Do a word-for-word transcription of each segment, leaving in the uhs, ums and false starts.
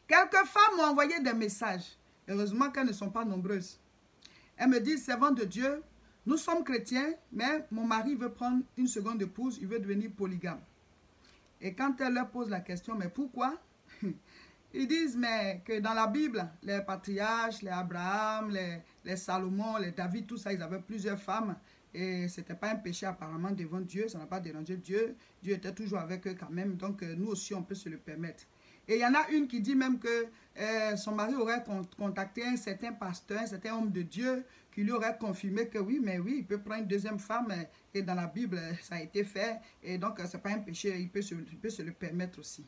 Quelques femmes m'ont envoyé des messages. Heureusement qu'elles ne sont pas nombreuses. Elles me disent, servant de Dieu, nous sommes chrétiens, mais mon mari veut prendre une seconde épouse, il veut devenir polygame. Et quand elle leur pose la question, mais pourquoi? Ils disent, mais que dans la Bible, les patriarches, les Abraham, les, les Salomon, les David, tout ça, ils avaient plusieurs femmes. Et ce n'était pas un péché apparemment devant Dieu, ça n'a pas dérangé Dieu. Dieu était toujours avec eux quand même, donc nous aussi, on peut se le permettre. Et il y en a une qui dit même que euh, son mari aurait contacté un certain pasteur, un certain homme de Dieu, qui lui aurait confirmé que oui, mais oui, il peut prendre une deuxième femme. Et dans la Bible, ça a été fait. Et donc, ce n'est pas un péché, il peut se, il peut se le permettre aussi.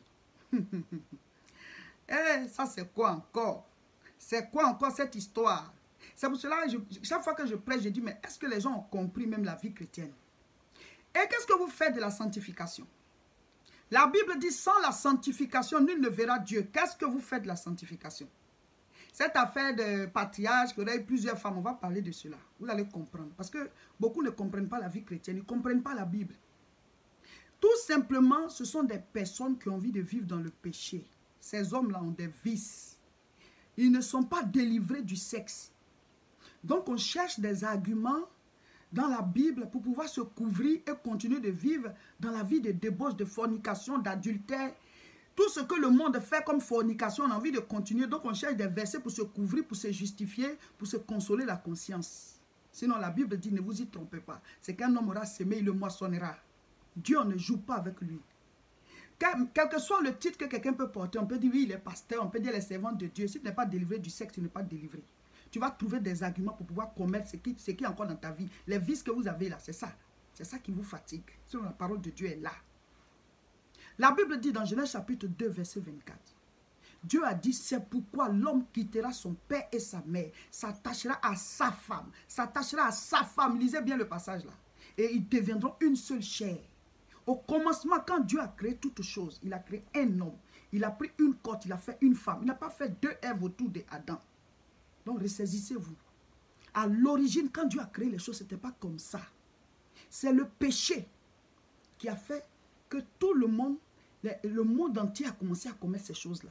Et ça, c'est quoi encore? C'est quoi encore cette histoire? C'est pour cela que chaque fois que je prêche, je dis, mais est-ce que les gens ont compris même la vie chrétienne? Et qu'est-ce que vous faites de la sanctification? La Bible dit, sans la sanctification, nul ne verra Dieu. Qu'est-ce que vous faites de la sanctification? Cette affaire de patriarche, qu'il y aurait plusieurs femmes, on va parler de cela. Vous allez comprendre. Parce que beaucoup ne comprennent pas la vie chrétienne, ils ne comprennent pas la Bible. Tout simplement, ce sont des personnes qui ont envie de vivre dans le péché. Ces hommes-là ont des vices. Ils ne sont pas délivrés du sexe. Donc, on cherche des arguments dans la Bible pour pouvoir se couvrir et continuer de vivre dans la vie de débauche, de fornication, d'adultère. Tout ce que le monde fait comme fornication, on a envie de continuer. Donc, on cherche des versets pour se couvrir, pour se justifier, pour se consoler la conscience. Sinon, la Bible dit, ne vous y trompez pas. C'est qu'un homme aura semé, il le moissonnera. Dieu, on ne joue pas avec lui. Quel, quel que soit le titre que quelqu'un peut porter, on peut dire, oui, il est pasteur, on peut dire, il est servant de Dieu. Si tu n'es pas délivré du sexe, tu n'es pas délivré. Tu vas trouver des arguments pour pouvoir commettre ce qui, ce qui est encore dans ta vie. Les vices que vous avez là, c'est ça. C'est ça qui vous fatigue. Sinon, la parole de Dieu est là. La Bible dit dans Genèse chapitre deux, verset vingt-quatre. Dieu a dit, c'est pourquoi l'homme quittera son père et sa mère, s'attachera à sa femme, s'attachera à sa femme. Lisez bien le passage là. Et ils deviendront une seule chair. Au commencement, quand Dieu a créé toutes choses, il a créé un homme. Il a pris une côte, il a fait une femme. Il n'a pas fait deux Èves autour d'Adam. Donc, ressaisissez-vous. À l'origine, quand Dieu a créé les choses, ce n'était pas comme ça. C'est le péché qui a fait que tout le monde, le monde entier a commencé à commettre ces choses-là.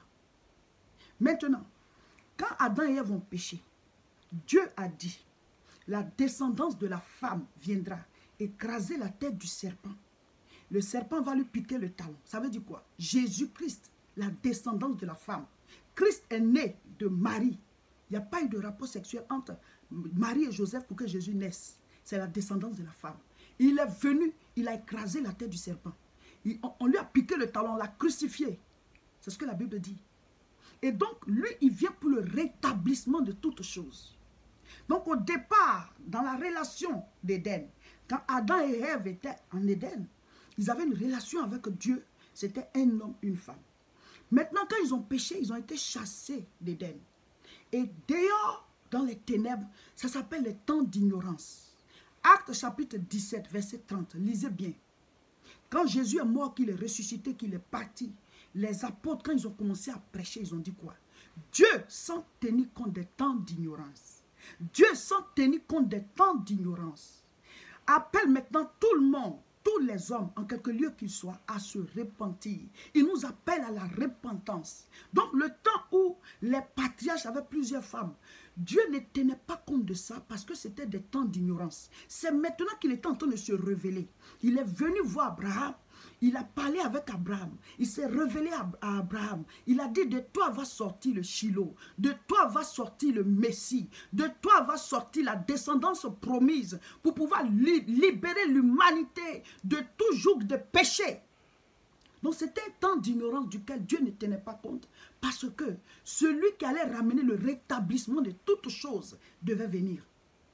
Maintenant, quand Adam et Ève ont péché, Dieu a dit, la descendance de la femme viendra écraser la tête du serpent. Le serpent va lui piquer le talon. Ça veut dire quoi? Jésus-Christ, la descendance de la femme. Christ est né de Marie. Il n'y a pas eu de rapport sexuel entre Marie et Joseph pour que Jésus naisse. C'est la descendance de la femme. Il est venu, il a écrasé la tête du serpent. Il, on, on lui a piqué le talon, on l'a crucifié. C'est ce que la Bible dit. Et donc, lui, il vient pour le rétablissement de toutes choses. Donc, au départ, dans la relation d'Éden, quand Adam et Ève étaient en Éden, ils avaient une relation avec Dieu. C'était un homme, une femme. Maintenant, quand ils ont péché, ils ont été chassés d'Éden. Et dehors, dans les ténèbres, ça s'appelle les temps d'ignorance. Actes chapitre dix-sept, verset trente. Lisez bien. Quand Jésus est mort, qu'il est ressuscité, qu'il est parti, les apôtres, quand ils ont commencé à prêcher, ils ont dit quoi? Dieu, sans tenir compte des temps d'ignorance. Dieu, sans tenir compte des temps d'ignorance, appelle maintenant tout le monde, tous les hommes, en quelque lieu qu'ils soient, à se repentir. Il nous appelle à la repentance. Donc, le temps où les patriarches avaient plusieurs femmes, Dieu ne tenait pas compte de ça parce que c'était des temps d'ignorance. C'est maintenant qu'il est en train de se révéler. Il est venu voir Abraham. Il a parlé avec Abraham. Il s'est révélé à, à Abraham. Il a dit, de toi va sortir le Shiloh. De toi va sortir le Messie. De toi va sortir la descendance promise pour pouvoir li libérer l'humanité de tout joug de péché. Donc c'était un temps d'ignorance duquel Dieu ne tenait pas compte parce que celui qui allait ramener le rétablissement de toutes choses devait venir.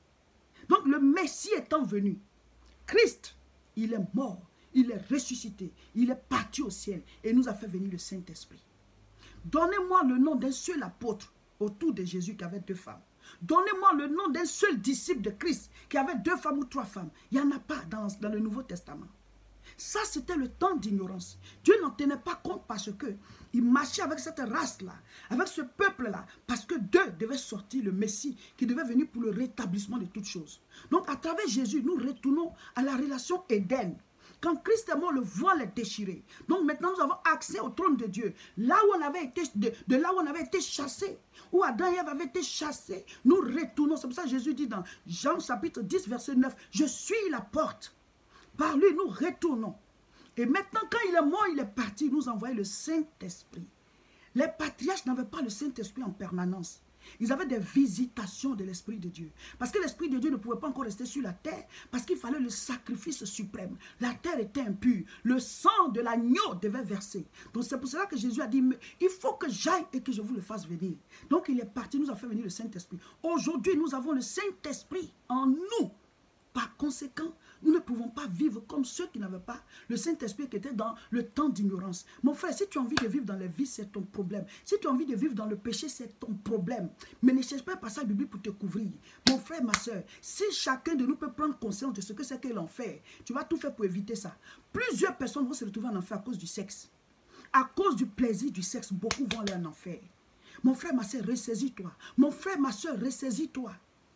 Donc le Messie étant venu, Christ, il est mort. Il est ressuscité, il est parti au ciel et nous a fait venir le Saint-Esprit. Donnez-moi le nom d'un seul apôtre autour de Jésus qui avait deux femmes. Donnez-moi le nom d'un seul disciple de Christ qui avait deux femmes ou trois femmes. Il n'y en a pas dans, dans le Nouveau Testament. Ça, c'était le temps d'ignorance. Dieu n'en tenait pas compte parce qu'il marchait avec cette race-là, avec ce peuple-là, parce que d'eux devait sortir le Messie qui devait venir pour le rétablissement de toutes choses. Donc, à travers Jésus, nous retournons à la relation Éden. Quand Christ est mort, le voile est déchiré. Donc maintenant, nous avons accès au trône de Dieu. Là où on avait été, de, de là où on avait été chassé, où Adam et Ève avaient été chassés, nous retournons. C'est pour ça que Jésus dit dans Jean chapitre dix, verset neuf, « Je suis la porte. Par lui, nous retournons. » Et maintenant, quand il est mort, il est parti, il nous envoie le Saint-Esprit. Les patriarches n'avaient pas le Saint-Esprit en permanence. Ils avaient des visitations de l'Esprit de Dieu. Parce que l'Esprit de Dieu ne pouvait pas encore rester sur la terre. Parce qu'il fallait le sacrifice suprême. La terre était impure. Le sang de l'agneau devait verser. Donc c'est pour cela que Jésus a dit, il faut que j'aille et que je vous le fasse venir. Donc il est parti, nous a fait venir le Saint-Esprit. Aujourd'hui, nous avons le Saint-Esprit en nous. Par conséquent, nous ne pouvons pas vivre comme ceux qui n'avaient pas le Saint-Esprit qui était dans le temps d'ignorance. Mon frère, si tu as envie de vivre dans les vices, c'est ton problème. Si tu as envie de vivre dans le péché, c'est ton problème. Mais ne cherche pas un passage biblique pour te couvrir. Mon frère, ma soeur, si chacun de nous peut prendre conscience de ce que c'est que l'enfer, tu vas tout faire pour éviter ça. Plusieurs personnes vont se retrouver en enfer à cause du sexe. À cause du plaisir du sexe, beaucoup vont aller en enfer. Mon frère, ma soeur, ressaisis-toi. Mon frère, ma soeur, ressaisis-toi.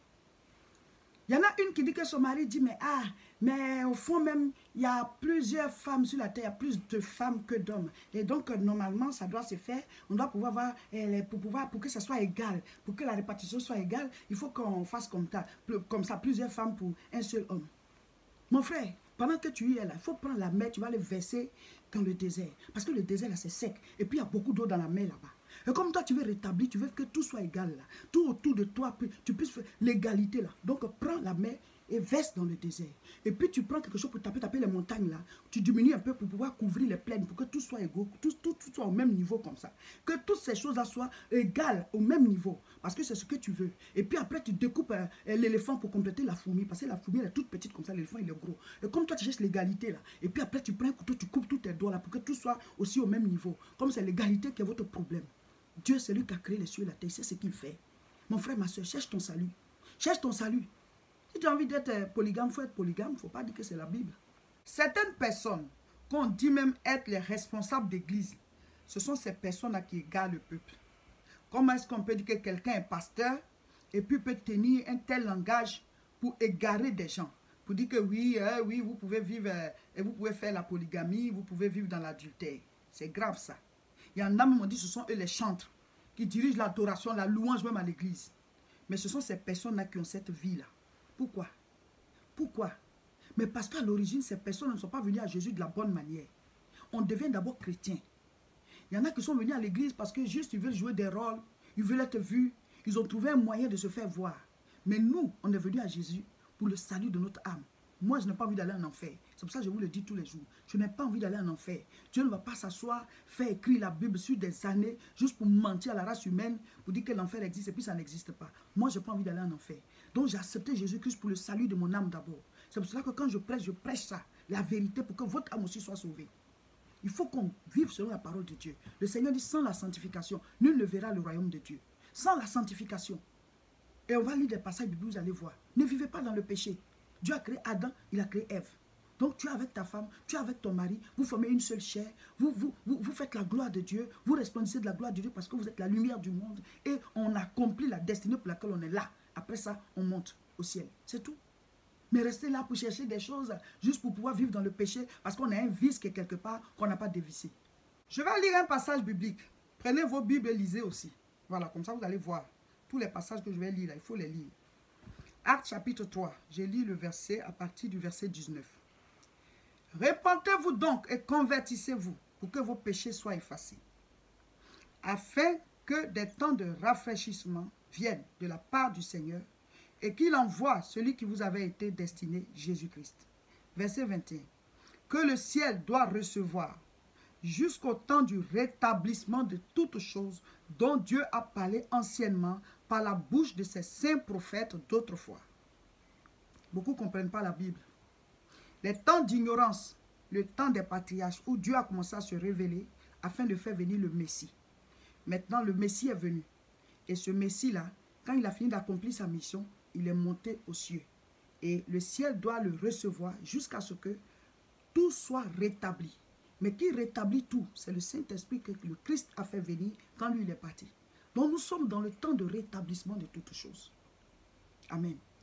Il y en a une qui dit que son mari dit, mais ah, mais au fond même, il y a plusieurs femmes sur la terre, il y a plus de femmes que d'hommes. Et donc, normalement, ça doit se faire, on doit pouvoir voir, pour, pouvoir, pour que ça soit égal, pour que la répartition soit égale, il faut qu'on fasse comme ça, comme ça, plusieurs femmes pour un seul homme. Mon frère, pendant que tu y es là, il faut prendre la mer, tu vas le verser dans le désert. Parce que le désert, là, c'est sec. Et puis, il y a beaucoup d'eau dans la mer, là-bas. Et comme toi, tu veux rétablir, tu veux que tout soit égal, là. Tout autour de toi, tu puisses faire l'égalité, là. Donc, prends la mer et verse dans le désert. Et puis, tu prends quelque chose pour taper, taper les montagnes, là. Tu diminues un peu pour pouvoir couvrir les plaines, pour que tout soit égaux, tout, tout, tout soit au même niveau, comme ça. Que toutes ces choses-là soient égales, au même niveau. Parce que c'est ce que tu veux. Et puis, après, tu découpes euh, l'éléphant pour compléter la fourmi. Parce que la fourmi, elle est toute petite, comme ça, l'éléphant, il est gros. Et comme toi, tu cherches l'égalité, là. Et puis, après, tu prends un couteau, tu coupes tous tes doigts, là, pour que tout soit aussi au même niveau. Comme c'est l'égalité qui est votre problème. Dieu, c'est lui qui a créé les cieux et la terre. C'est ce qu'il fait. Mon frère, ma soeur, cherche ton salut. Cherche ton salut. Si tu as envie d'être polygame, il faut être polygame. Il ne faut pas dire que c'est la Bible. Certaines personnes, qu'on dit même être les responsables d'église, ce sont ces personnes-là qui égarent le peuple. Comment est-ce qu'on peut dire que quelqu'un est pasteur et puis peut tenir un tel langage pour égarer des gens? Pour dire que oui, euh, oui, vous pouvez vivre euh, et vous pouvez faire la polygamie, vous pouvez vivre dans l'adultère. C'est grave ça. Il y en a même dit ce sont eux les chantres qui dirigent l'adoration, la louange même à l'église. Mais ce sont ces personnes-là qui ont cette vie-là. Pourquoi? Pourquoi? Mais parce qu'à l'origine, ces personnes ne sont pas venues à Jésus de la bonne manière. On devient d'abord chrétien. Il y en a qui sont venus à l'église parce que juste ils veulent jouer des rôles, ils veulent être vus, ils ont trouvé un moyen de se faire voir. Mais nous, on est venus à Jésus pour le salut de notre âme. Moi, je n'ai pas envie d'aller en enfer. C'est pour ça que je vous le dis tous les jours. Je n'ai pas envie d'aller en enfer. Dieu ne va pas s'asseoir, faire écrire la Bible sur des années, juste pour mentir à la race humaine, pour dire que l'enfer existe et puis ça n'existe pas. Moi, je n'ai pas envie d'aller en enfer. Donc, j'ai accepté Jésus-Christ pour le salut de mon âme d'abord. C'est pour cela que quand je prêche, je prêche ça, la vérité, pour que votre âme aussi soit sauvée. Il faut qu'on vive selon la parole de Dieu. Le Seigneur dit, sans la sanctification, nul ne verra le royaume de Dieu. Sans la sanctification. Et on va lire des passages bibliques, vous allez voir. Ne vivez pas dans le péché. Dieu a créé Adam, il a créé Ève. Donc tu es avec ta femme, tu es avec ton mari, vous formez une seule chair, vous, vous, vous, vous faites la gloire de Dieu, vous resplendissez de la gloire de Dieu parce que vous êtes la lumière du monde et on accomplit la destinée pour laquelle on est là. Après ça, on monte au ciel. C'est tout. Mais rester là pour chercher des choses juste pour pouvoir vivre dans le péché parce qu'on a un vice qui est quelque part qu'on n'a pas dévissé. Je vais lire un passage biblique. Prenez vos Bibles et lisez aussi. Voilà, comme ça vous allez voir. Tous les passages que je vais lire là, il faut les lire. Actes chapitre trois, j'ai lu le verset à partir du verset dix-neuf. Repentez-vous donc et convertissez-vous pour que vos péchés soient effacés, afin que des temps de rafraîchissement viennent de la part du Seigneur et qu'il envoie celui qui vous avait été destiné, Jésus-Christ. Verset vingt et un. Que le ciel doit recevoir jusqu'au temps du rétablissement de toutes choses dont Dieu a parlé anciennement par la bouche de ses saints prophètes d'autrefois. Beaucoup ne comprennent pas la Bible. Les temps d'ignorance, le temps des patriarches où Dieu a commencé à se révéler afin de faire venir le Messie. Maintenant, le Messie est venu. Et ce Messie-là, quand il a fini d'accomplir sa mission, il est monté aux cieux. Et le ciel doit le recevoir jusqu'à ce que tout soit rétabli. Mais qui rétablit tout? C'est le Saint-Esprit que le Christ a fait venir quand lui il est parti. Donc nous sommes dans le temps de rétablissement de toutes choses. Amen.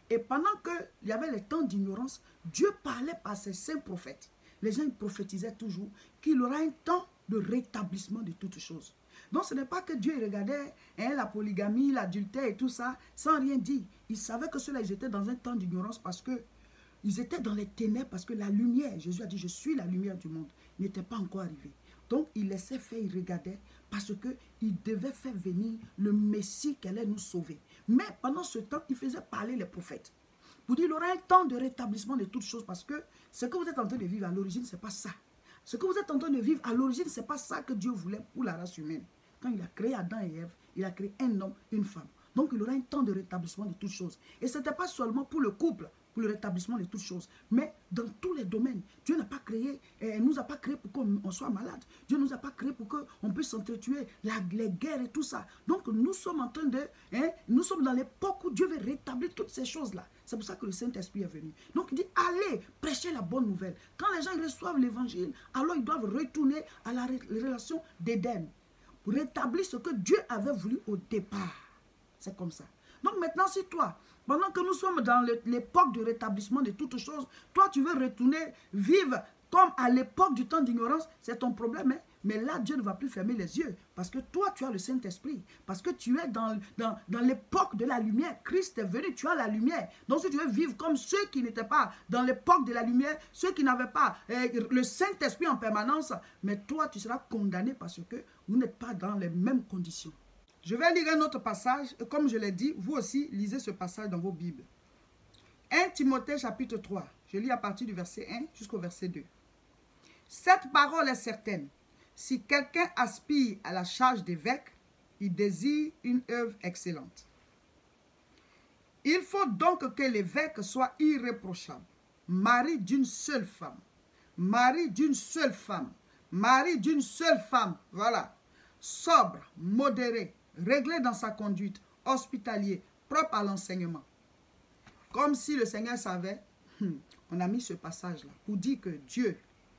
Et pendant qu'il y avait les temps d'ignorance, Dieu parlait par ses saints prophètes. Les gens prophétisaient toujours qu'il y aura un temps de rétablissement de toutes choses. Donc ce n'est pas que Dieu regardait hein, la polygamie, l'adultère et tout ça, sans rien dire. Il savait que ceux-là, ils étaient dans un temps d'ignorance parce que ils étaient dans les ténèbres, parce que la lumière, Jésus a dit, je suis la lumière du monde, n'était pas encore arrivée. Donc il laissait faire, il regardait, parce qu'il devait faire venir le Messie qui allait nous sauver. Mais pendant ce temps, il faisait parler les prophètes. Pour dire, il y aura un temps de rétablissement de toutes choses, parce que ce que vous êtes en train de vivre à l'origine, ce n'est pas ça. Ce que vous êtes en train de vivre à l'origine, ce n'est pas ça que Dieu voulait pour la race humaine. Quand il a créé Adam et Ève, il a créé un homme, une femme. Donc il y aura un temps de rétablissement de toutes choses. Et ce n'était pas seulement pour le couple, pour le rétablissement de toutes choses, mais dans tous les domaines. Dieu n'a pas créé, eh, nous a pas créé pour qu'on soit malade. Dieu ne nous a pas créé pour qu'on puisse s'entretuer, les guerres et tout ça. Donc nous sommes en train de, hein, nous sommes dans l'époque où Dieu veut rétablir toutes ces choses-là. C'est pour ça que le Saint-Esprit est venu. Donc il dit, allez, prêchez la bonne nouvelle. Quand les gens reçoivent l'évangile, alors ils doivent retourner à la relation d'Éden, pour rétablir ce que Dieu avait voulu au départ. C'est comme ça. Donc maintenant, si toi, pendant que nous sommes dans l'époque de rétablissement de toutes choses, toi tu veux retourner vivre comme à l'époque du temps d'ignorance, c'est ton problème. Hein? Mais là, Dieu ne va plus fermer les yeux. Parce que toi, tu as le Saint-Esprit. Parce que tu es dans, dans, dans l'époque de la lumière. Christ est venu, tu as la lumière. Donc si tu veux vivre comme ceux qui n'étaient pas dans l'époque de la lumière, ceux qui n'avaient pas euh, le Saint-Esprit en permanence, mais toi, tu seras condamné parce que vous n'êtes pas dans les mêmes conditions. Je vais lire un autre passage, et comme je l'ai dit, vous aussi, lisez ce passage dans vos Bibles. un Timothée chapitre trois, je lis à partir du verset un jusqu'au verset deux. Cette parole est certaine. Si quelqu'un aspire à la charge d'évêque, il désire une œuvre excellente. Il faut donc que l'évêque soit irréprochable, mari d'une seule femme, mari d'une seule femme, mari d'une seule femme, voilà, sobre, modéré, réglé dans sa conduite, hospitalier, propre à l'enseignement. Comme si le Seigneur savait, on a mis ce passage-là pour dire que Dieu,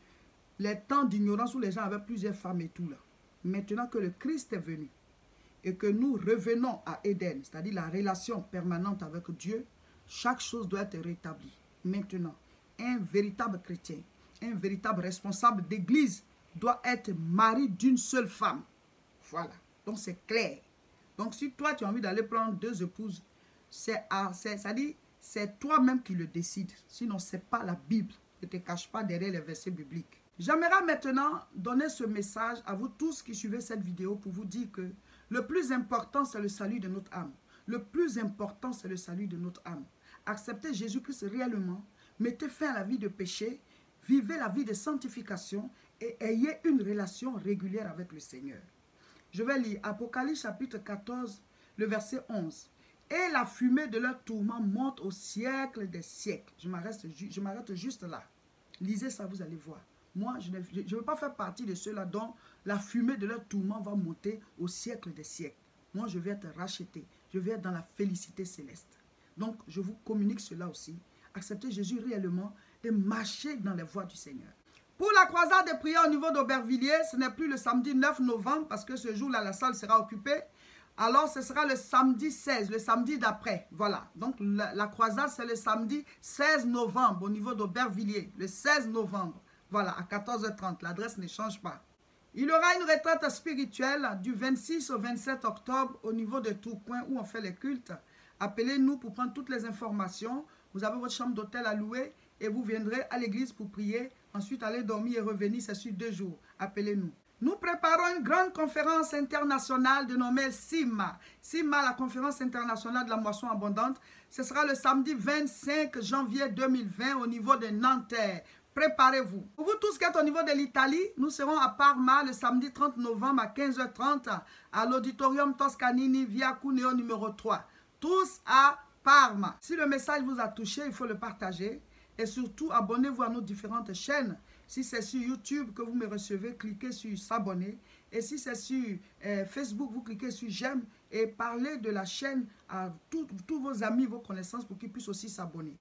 les temps d'ignorance où les gens avaient plusieurs femmes et tout là, maintenant que le Christ est venu et que nous revenons à Éden, c'est-à-dire la relation permanente avec Dieu, chaque chose doit être rétablie. Maintenant, un véritable chrétien, un véritable responsable d'église doit être mari d'une seule femme. Voilà, donc c'est clair. Donc si toi tu as envie d'aller prendre deux épouses, c'est-à-dire c'est toi-même qui le décides. Sinon ce n'est pas la Bible. Ne te cache pas derrière les versets bibliques. J'aimerais maintenant donner ce message à vous tous qui suivez cette vidéo pour vous dire que le plus important c'est le salut de notre âme. Le plus important c'est le salut de notre âme. Acceptez Jésus-Christ réellement, mettez fin à la vie de péché, vivez la vie de sanctification et ayez une relation régulière avec le Seigneur. Je vais lire Apocalypse chapitre quatorze, le verset onze. Et la fumée de leur tourment monte au siècle des siècles. Je m'arrête juste là. Lisez ça, vous allez voir. Moi, je ne veux pas faire partie de ceux-là dont la fumée de leur tourment va monter au siècle des siècles. Moi, je vais être racheté. Je vais être dans la félicité céleste. Donc, je vous communique cela aussi. Acceptez Jésus réellement et marchez dans les voies du Seigneur. Pour la croisade des prières au niveau d'Aubervilliers, ce n'est plus le samedi neuf novembre parce que ce jour-là, la salle sera occupée. Alors, ce sera le samedi seize, le samedi d'après. Voilà. Donc, la, la croisade, c'est le samedi seize novembre au niveau d'Aubervilliers. Le seize novembre. Voilà, à quatorze heures trente. L'adresse ne change pas. Il y aura une retraite spirituelle du vingt-six au vingt-sept octobre au niveau de Tourcoing où on fait les cultes. Appelez-nous pour prendre toutes les informations. Vous avez votre chambre d'hôtel à louer et vous viendrez à l'église pour prier. Ensuite, allez dormir et revenir, c'est sur deux jours. Appelez-nous. Nous préparons une grande conférence internationale dénommée SIMA. SIMA, la conférence internationale de la moisson abondante. Ce sera le samedi vingt-cinq janvier deux mille vingt au niveau de Nanterre. Préparez-vous. Pour vous tous qui êtes au niveau de l'Italie, nous serons à Parma le samedi trente novembre à quinze heures trente à l'auditorium Toscanini via Cuneo numéro trois. Tous à Parma. Si le message vous a touché, il faut le partager. Et surtout, abonnez-vous à nos différentes chaînes. Si c'est sur YouTube que vous me recevez, cliquez sur s'abonner. Et si c'est sur euh, Facebook, vous cliquez sur j'aime et parlez de la chaîne à tous vos amis, vos connaissances pour qu'ils puissent aussi s'abonner.